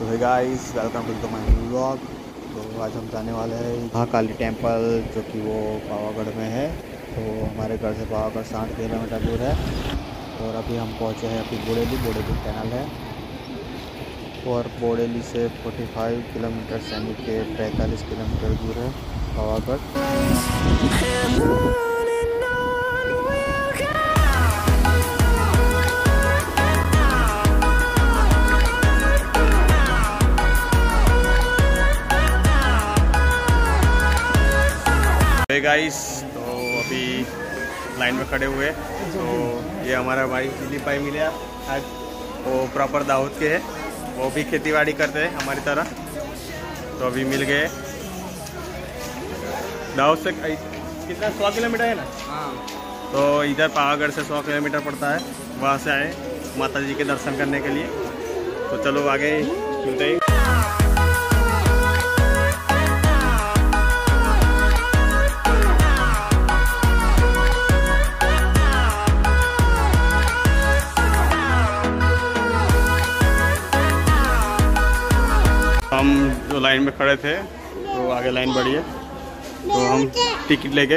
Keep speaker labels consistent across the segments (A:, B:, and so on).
A: तो है guys, welcome to my vlog. तो आज हम जाने वाले हैं महाकाली टेम्पल, जो कि वो पावागढ़ में है। तो हमारे घर से पावागढ़ 60 किलोमीटर दूर है। और अभी हम पहुंचे हैं अभी बोड़ेली कैनाल है। और बोड़ेली से 45 किलोमीटर यानी कि 45 किलोमीटर दूर है पावागढ़। हे गाइस, तो अभी लाइन में खड़े हुए। तो ये हमारा भाई दिलीप भाई मिले आज। वो प्रॉपर दाऊद के है, वो भी खेतीबाड़ी करते हैं हमारी तरह। तो अभी मिल गए। दाऊद से कितना 100 किलोमीटर है ना? हाँ। तो इधर पावागढ़ से 100 किलोमीटर पड़ता है। वहाँ से आए माता जी के दर्शन करने के लिए। तो चलो आगे मिलते हैं। हम जो लाइन में खड़े थे तो आगे लाइन बढ़ी है। तो हम टिकट लेके,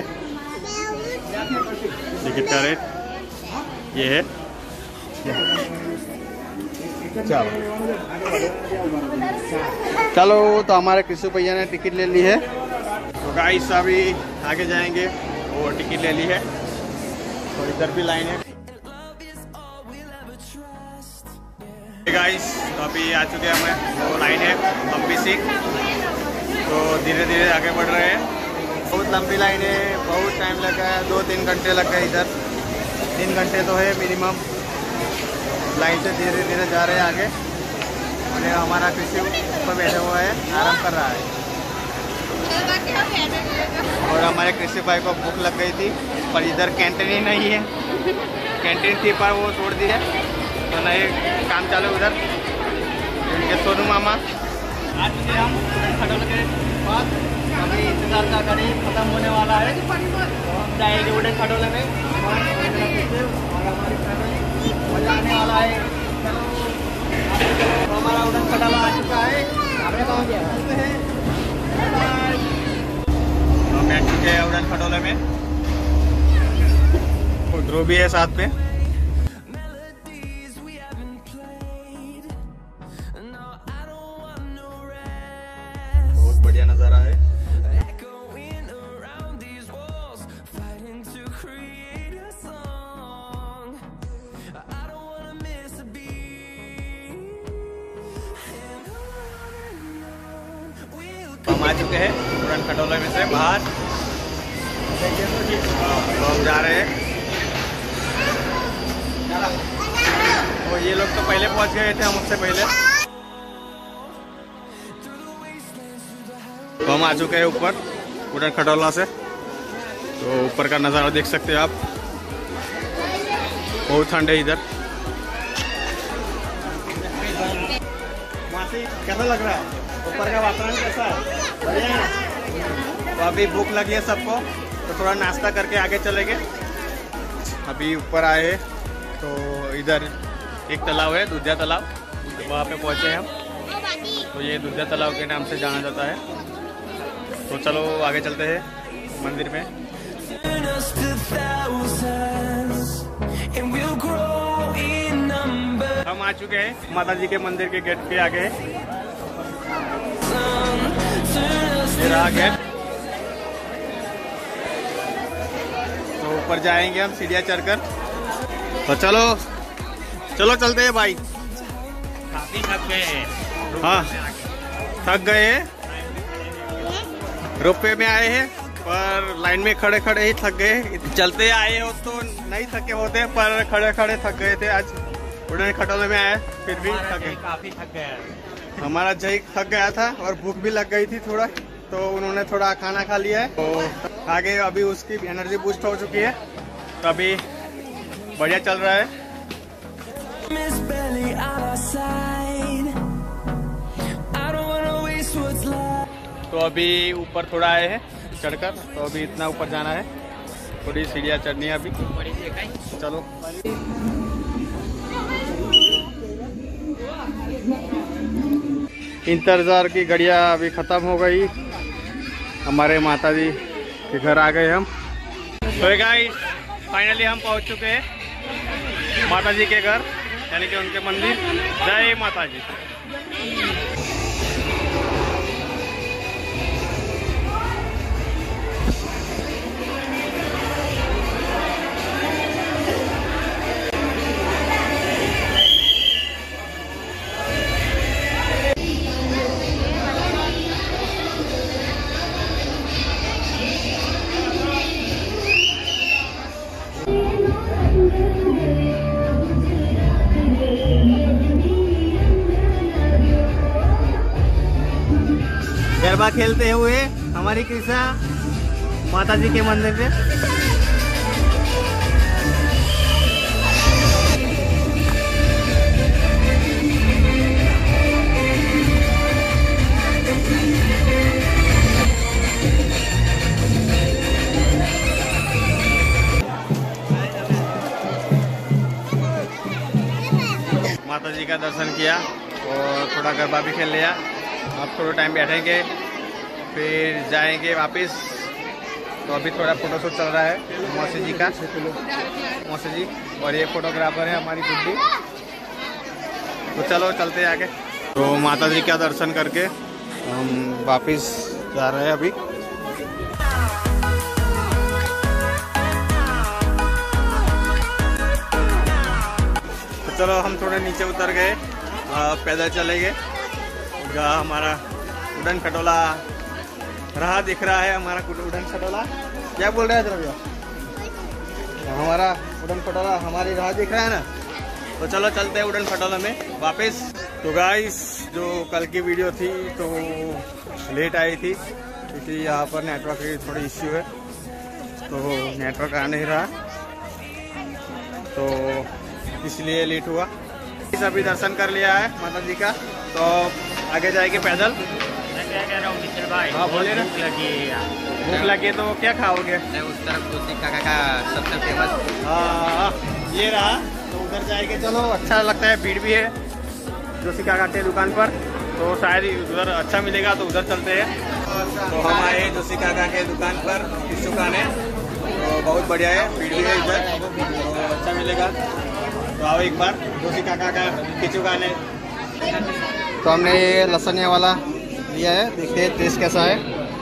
A: टिकट का रेट ये है। चलो तो हमारे कृषि भैया ने टिकट ले ली है। तो गाइस अभी आगे जाएंगे, वो टिकट ले ली है। तो इधर भी लाइन है गाइस। तो अभी आ चुके हैं हमें, वो लाइन है लंबी सी। तो धीरे धीरे आगे बढ़ रहे हैं। बहुत लंबी लाइन है, बहुत टाइम लगा है। 2-3 घंटे लग गए इधर। 3 घंटे तो है मिनिमम। लाइन से धीरे धीरे जा रहे हैं आगे। और हमारा कृषि ऊपर बैठा हुआ है, आराम कर रहा है। और हमारे कृषि भाई को भूख लग गई थी, पर इधर कैंटीन ही नहीं है। कैंटीन थी पर वो छोड़ दी है। तो नए काम चालू उधर इनके सोनू मामा। आज हम खटोल के बाद अभी इंतजार का गाड़ी खत्म होने वाला है। तो हम जाएंगे उड़े खटोले में और हमारी फैमिली मजा आने वाला है। तो हमारा उड़न खटोला आ चुका है। आपने पहुँच गया है। हम बैठ चुके हैं उड़न खटोले में। ध्रुव भी है साथ में। बढ़िया नज़ारा है। हम आ चुके हैं उड़न खटोले में से बाहर। तो हम जा रहे हैं। तो ये लोग तो पहले पहुंच गए थे हमसे पहले। तो हम आ चुके हैं ऊपर उड़न खटोला से। तो ऊपर का नज़ारा देख सकते हैं आप। बहुत ठंड है इधर। मासी कैसा लग रहा है? ऊपर का वातावरण कैसा है? बढ़िया है। तो अभी भूख लगी है सबको, तो थोड़ा नाश्ता करके आगे चलेंगे। अभी ऊपर आए तो इधर एक तालाब है, दूधिया तालाब। वहाँ पे पहुँचे हम। तो ये दूधिया तालाब के नाम से जाना जाता है। तो चलो आगे चलते हैं मंदिर में। हम आ चुके हैं माता जी के मंदिर के गेट के आगे। ये रहा गेट। तो ऊपर जाएंगे हम सीढ़ियाँ चढ़कर। तो चलो चलो चलते हैं भाई। काफी थक गए। हाँ थक गए। रोपवे में आए हैं पर लाइन में खड़े खड़े ही थक गए। चलते आए हो तो नहीं थके होते, पर खड़े खड़े थक गए थे। आज उड़न खटोले में आए फिर भी थक गए। काफी थक गया। हमारा जय थक गया था और भूख भी लग गई थी थोड़ा। तो उन्होंने थोड़ा खाना खा लिया है। तो आगे अभी उसकी एनर्जी बूस्ट हो चुकी है। तो अभी बढ़िया चल रहा है। तो अभी ऊपर थोड़ा आए हैं चढ़कर। तो अभी इतना ऊपर जाना है, थोड़ी सीढ़ियाँ चढ़नी है अभी। चलो इंतजार की घड़ियाँ अभी ख़त्म हो गई। हमारे माता जी के घर आ गए हम। तो गाइस फाइनली हम पहुंच चुके हैं माता जी के घर, यानी कि उनके मंदिर। जय माता जी। गरबा खेलते हुए हमारी कृष्णा माता जी के मंदिर पे। माता जी का दर्शन किया और थोड़ा गरबा भी खेल लिया। अब थोड़ा टाइम बैठेंगे फिर जाएंगे वापस। तो अभी थोड़ा फोटोशूट चल रहा है मौसी जी का, मौसी जी, और ये फोटोग्राफर है हमारी गुड्डी। तो चलो चलते हैं आगे। तो माता जी का दर्शन करके हम वापस जा रहे हैं अभी। तो चलो हम थोड़े नीचे उतर गए, पैदल चले गए। जहाँ हमारा उड़न खटोला रहा दिख रहा है, हमारा उड़न खटोला। क्या बोल रहा है द्रव्य? हमारा उड़न खटोला हमारी राह दिख रहा है ना। तो चलो चलते हैं उड़न खटोला में वापस। तो गाइस जो कल की वीडियो थी तो लेट आई थी क्योंकि यहाँ पर नेटवर्क की थोड़ी इश्यू है, तो नेटवर्क आ नहीं रहा, तो इसलिए लेट हुआ। अभी दर्शन कर लिया है माता जी का, तो आगे जाएंगे पैदल।
B: मैं क्या कह रहा हूँ मिस्टर भाई,
A: हाँ बोले ना।
B: भूख लगी है यार।
A: भूख लगी तो क्या खाओगे?
B: उस तरफ जोशी काका का सबसे फेमस।
A: हाँ ये रहा, तो उधर जाएंगे। चलो अच्छा लगता है, भीड़ भी है जोशी काका के दुकान पर, तो शायद उधर अच्छा मिलेगा तो उधर चलते हैं। तो हम आए जोशी काका के दुकान पर टिश्यू खाने, तो बहुत बढ़िया है, भीड़ भी है इधर, तो अच्छा मिलेगा। तो आओ एक बार जोशी काका का टिश्यू खाने। तो हमने ये लसनिया वाला लिया है, देखिए टेस्ट कैसा है।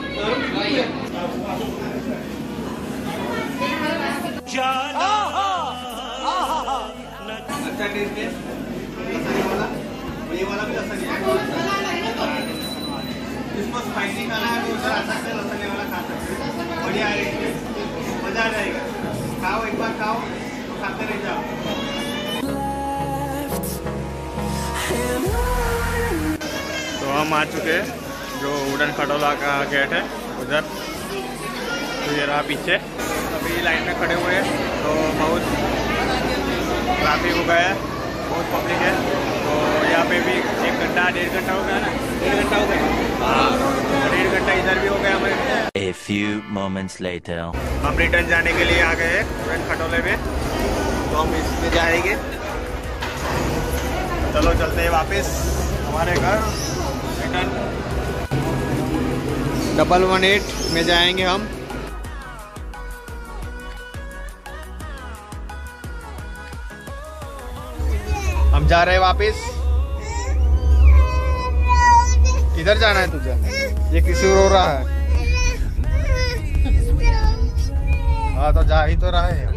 A: अच्छा टेस्ट है लसनिया वाला, ये वाला भी लसनिया है। जिसको स्पाइसी खाना है वो आ सकते हैं, लसनिया वाला खा सकते हैं, बढ़िया है, मजा आ जाएगा। खाओ एक बार, खाओ तो खाते रह जाओ। तो हम आ चुके हैं जो उड़न खटोला का गेट है उधर, तो ये रहा पीछे। अभी लाइन में खड़े हुए हैं, तो बहुत ट्रैफिक हो गया है, बहुत पब्लिक है। तो यहाँ पे भी 1 घंटा 1.5 घंटा हो गया ना, 1.5 घंटा हो गया। हाँ 1.5 घंटा इधर भी हो गया हमें।
C: A few moments later.
A: हम रिटर्न जाने के लिए आ गए उड़न खटोले में, तो हम इसमें जाएंगे। चलो चलते हैं वापस हमारे घर रिटर्न। 118 में जाएंगे हम। हम जा रहे हैं वापस। किधर जाना है तुझे? ये किसी रो रहा है। हाँ तो जा ही तो रहा है,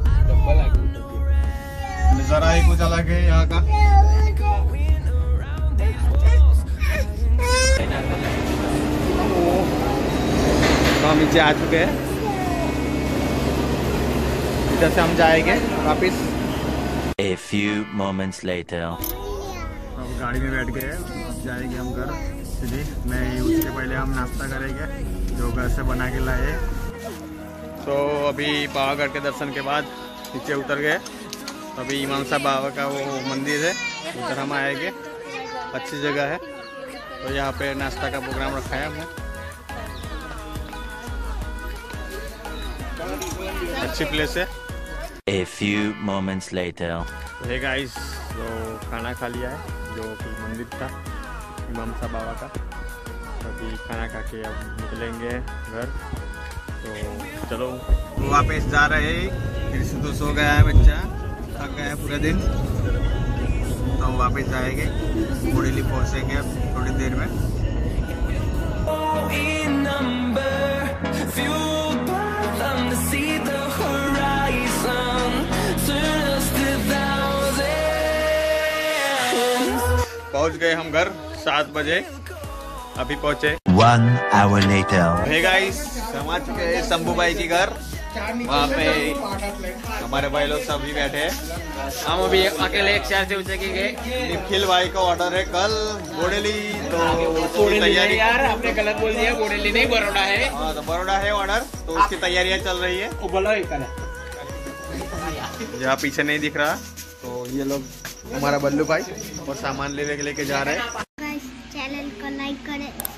A: नजारा ही कुछ अलग है यहाँ का। तो हम नीचे आ चुके हैं, इधर से हम जाएंगे वापस।
C: A few moments later.
A: अब गाड़ी में बैठ गए, अब जाएंगे हम घर सीधे। नहीं उसके पहले हम नाश्ता करेंगे जो घर से बना के लाए। तो अभी पावागढ़ के दर्शन के बाद नीचे उतर गए। अभी इमामसा बाबा का वो मंदिर है, उधर हम आएंगे। अच्छी जगह है, तो यहाँ पे नाश्ता का प्रोग्राम रखा है हमने। अच्छी प्लेस है।
C: A few moments later.
A: तो हे गाइस, जो खाना खा लिया है, जो कि मंदिर था इमामसा बाबा का। अभी खाना खा के अब निकलेंगे घर, तो चलो वापस जा रहे हैं। फिर से तो सो गया है बच्चा, थक गया है पूरा दिन, तो हम वापस जाएंगे। बोरेली पहुंचेंगे अब थोड़ी देर में। पहुंच गए हम घर 7 बजे, अभी पहुंचे।
C: 1 hour later.
A: हे गाइस, हम आ चुके हैं शंभू भाई के घर। वहाँ पे हमारे भाई लोग सभी बैठे हैं।
B: हम अभी अकेले एक शहर से उसे गए।
A: निखिल भाई का ऑर्डर है कल बोरेली, तो उसकी तैयारी।
B: यार आपने गलत बोल दिया, बोरेली नहीं बड़ौदा है।
A: हाँ, तो बड़ौदा है ऑर्डर, तो उसकी तैयारियां चल रही है। यहाँ पीछे नहीं दिख रहा, तो ये लोग हमारा बल्लू भाई और सामान लेके जा रहे हैं।
D: चैनल को लाइक करें,